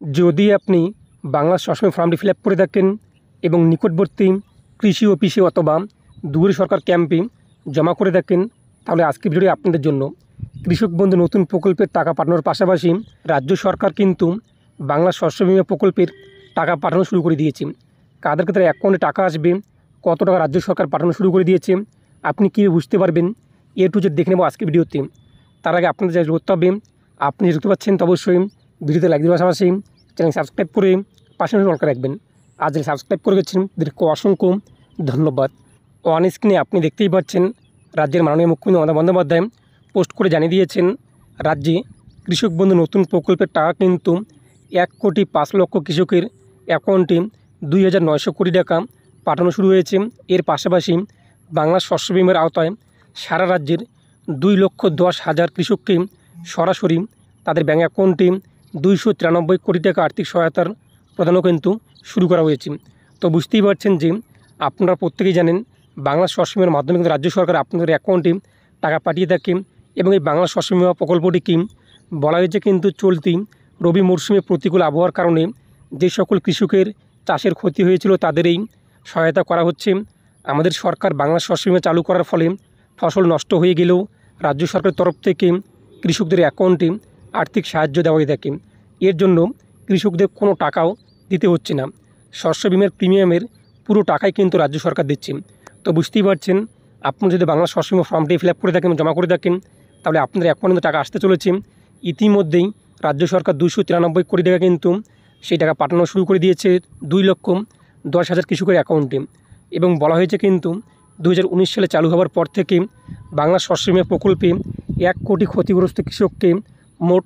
যদি আপনি বাংলা সবসময় ফর্মটি ফিল আপ করে থাকেন এবং নিকটবর্তী কৃষি অফিসে অথবা দূরে সরকার ক্যাম্পে জমা করে থাকেন, তাহলে আজকের ভিডিওটি আপনাদের জন্য। কৃষক বন্ধু নতুন প্রকল্পের টাকা পাঠানোর পাশাপাশি রাজ্য সরকার কিন্তু বাংলা শস্য বিমা প্রকল্পের টাকা পাঠানো শুরু করে দিয়েছে। কাদের কাদের অ্যাকাউন্টে টাকা আসবে, কত টাকা রাজ্য সরকার পাঠানো শুরু করে দিয়েছে, আপনি কীভাবে বুঝতে পারবেন, এ টু জেড দেখে নেব আজকের ভিডিওতে। তার আগে আপনাদের যা করতে হবে, আপনি দেখতে পাচ্ছেন তো অবশ্যই ভিডিওতে লাইক দেওয়ার পাশাপাশি চ্যানেল সাবস্ক্রাইব করে পাশে অল রাখবেন। আর যারা সাবস্ক্রাইব করে গেছেন তাদেরকে অসংখ্য ধন্যবাদ। অন স্ক্রিনে আপনি দেখতেই পাচ্ছেন রাজ্যের মাননীয় মুখ্যমন্ত্রী মমতা বন্দ্যোপাধ্যায় পোস্ট করে জানিয়ে দিয়েছেন, রাজ্যে কৃষক বন্ধু নতুন প্রকল্পের টাকা কিন্তু 1,05,00,000 কৃষকের অ্যাকাউন্টে 2,900 কোটি টাকা পাঠানো শুরু হয়েছে। এর পাশাপাশি বাংলা শস্য বিমার আওতায় সারা রাজ্যের 2,10,000 কৃষককে সরাসরি তাদের ব্যাঙ্ক অ্যাকাউন্টে 293 কোটি টাকা আর্থিক সহায়তার প্রদানও কিন্তু শুরু করা হয়েছে। তো বুঝতেই পারছেন যে আপনারা প্রত্যেকেই জানেন বাংলা শস্য বিমার মাধ্যমে কিন্তু রাজ্য সরকার আপনাদের অ্যাকাউন্টে টাকা পাঠিয়ে থাকে। এবং এই বাংলা শস্য বিমা প্রকল্পটি কি বলা হয়েছে কিন্তু চলতি রবি মরশুমে প্রতিকূল আবহাওয়ার কারণে যে সকল কৃষকের চাষের ক্ষতি হয়েছিল তাদের এই সহায়তা করা হচ্ছে। আমাদের সরকার বাংলা শস্য বিমা চালু করার ফলে ফসল নষ্ট হয়ে গেলেও রাজ্য সরকারের তরফ থেকে কৃষকদের অ্যাকাউন্টে আর্থিক সাহায্য দেওয়া হয়ে থাকে। এর জন্য কৃষকদের কোনো টাকাও দিতে হচ্ছে না, শস্য বিমার প্রিমিয়ামের পুরো টাকাই কিন্তু রাজ্য সরকার দিচ্ছে। তো বুঝতেই পারছেন, আপনি যদি বাংলা শস্য বিমা ফর্মটি ফিল আপ করে থাকেন, জমা করে থাকেন, তাহলে আপনাদের অ্যাকাউন্টে টাকা আসতে চলেছে। ইতিমধ্যেই রাজ্য সরকার 293 কোটি টাকা কিন্তু সেই টাকা পাঠানো শুরু করে দিয়েছে 2,10,000 কৃষকের অ্যাকাউন্টে। এবং বলা হয়েছে কিন্তু 2019 সালে চালু হওয়ার পর থেকে বাংলা শস্য বিমা প্রকল্পে 1 কোটি ক্ষতিগ্রস্ত কৃষককে মোট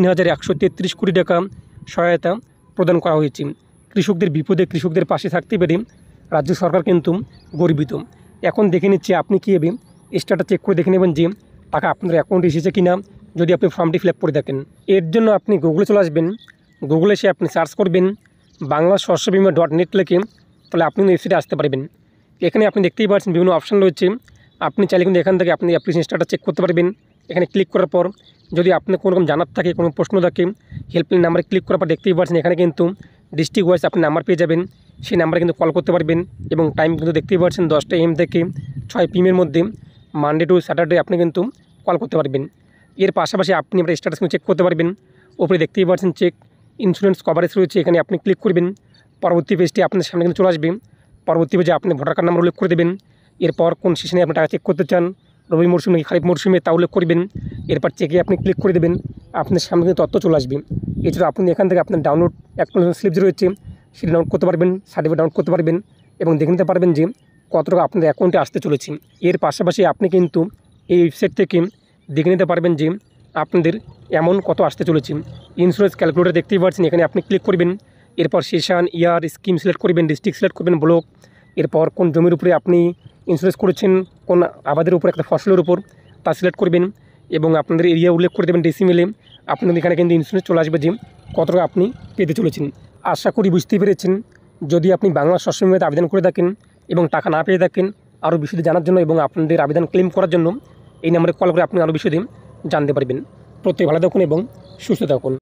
3,133 কোটি টাকা সহায়তা প্রদান করা হয়েছে। কৃষকদের বিপদে কৃষকদের পাশে থাকতে পেরে রাজ্য সরকার কিন্তু গর্বিত। এখন দেখে নিচ্ছে আপনি কীভাবে স্ট্যাটাস চেক করে দেখে নেবেন যে টাকা আপনার অ্যাকাউন্টে এসেছে কিনা, যদি আপনি ফর্মটি ফিল আপ করে থাকেন। এর জন্য আপনি গুগলে চলে আসবেন, গুগলে এসে আপনি সার্চ করবেন বাংলা শস্য বিমা .net লিখে, তাহলে আপনি ওয়েবসাইটে আসতে পারবেন। এখানে আপনি দেখতেই পাচ্ছেন বিভিন্ন অপশান রয়েছে। আপনি চাইলে কিন্তু এখান থেকে আপনি অ্যাপ্লিকেশন স্ট্যাটাস চেক করতে পারবেন। এখানে ক্লিক করার পর যদি আপনার কোনো রকম জানার থাকে, কোনো প্রশ্ন থাকে, হেল্পলাইন নাম্বারে ক্লিক করার পর দেখতেই পাচ্ছেন এখানে কিন্তু ডিস্ট্রিক্ট ওয়াইজ আপনি নাম্বার পেয়ে যাবেন। সেই নাম্বারে কিন্তু কল করতে পারবেন। এবং টাইম কিন্তু দেখতেই পাচ্ছেন 10টা AM থেকে 6 PM এর মধ্যে মানডে টু স্যাটারডে আপনি কিন্তু কল করতে পারবেন। এর পাশাপাশি আপনি আপনার স্ট্যাটাস চেক করতে পারবেন। ওপরে দেখতেই পাচ্ছেন চেক ইন্স্যুরেন্স কভারেজ রয়েছে, এখানে আপনি ক্লিক করবেন। পরবর্তী পেজটি আপনার সামনে কিন্তু চলে আসবে। পরবর্তী পেজে আপনি ভোটার কার্ড নাম্বার উল্লেখ করে দেবেন। এরপর কোন সেশনে আপনি টাকা চেক করতে চান, রবি মরশুমে কি খারিফ মরশুমে, তা উল্লেখ করবেন। এরপর চেকে আপনি ক্লিক করে দেবেন, আপনার সামনে কিন্তু তথ্য চলে আসবে। এছাড়া আপনি এখান থেকে আপনার ডাউনলোড অ্যাকনোলেজমেন্ট স্লিপ রয়েছে সেটা ডাউনলোড করতে পারবেন, সার্টিফিকেট ডাউনলোড করতে পারবেন এবং দেখে নিতে পারবেন যে কত টাকা আপনাদের অ্যাকাউন্টে আসতে চলেছে। এর পাশাপাশি আপনি কিন্তু এই ওয়েবসাইট থেকে দেখে নিতে পারবেন যে আপনাদের অ্যামাউন্ট কত আসতে চলেছে। ইন্স্যুরেন্স ক্যালকুলেটর দেখতেই পাচ্ছেন, এখানে আপনি ক্লিক করবেন। এরপর সেশন, ইয়ার, স্কিম সিলেক্ট করবেন, ডিস্ট্রিক্ট সিলেক্ট করবেন, ব্লক, এরপর কোন জমির উপরে আপনি ইন্স্যুরেন্স করেছেন, কোন আবাদের উপর, একটা ফসলের উপর, তা সিলেক্ট করবেন এবং আপনাদের এরিয়া উল্লেখ করে দেবেন ডেসিমেলে। আপনাদের এখানে কিন্তু ইন্স্যুরেন্স চলে আসবে যে কত টাকা আপনি পেতে চলেছেন। আশা করি বুঝতেই পেরেছেন। যদি আপনি বাংলা শস্য বিমাতে আবেদন করে থাকেন এবং টাকা না পেয়ে থাকেন, আরও বিশদে জানার জন্য এবং আপনাদের আবেদন ক্লেম করার জন্য এই নাম্বারে কল করে আপনি আরও বিশদে জানতে পারবেন। প্রত্যেকে ভালো থাকুন এবং সুস্থ থাকুন।